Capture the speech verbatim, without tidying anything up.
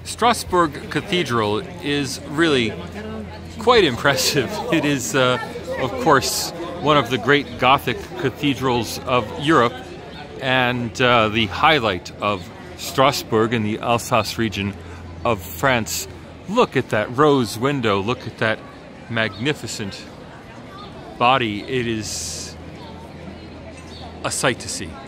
Strasbourg Cathedral is really quite impressive. It is, uh, of course, one of the great Gothic cathedrals of Europe and uh, the highlight of Strasbourg in the Alsace region of France. Look at that rose window, look at that magnificent body. It is a sight to see.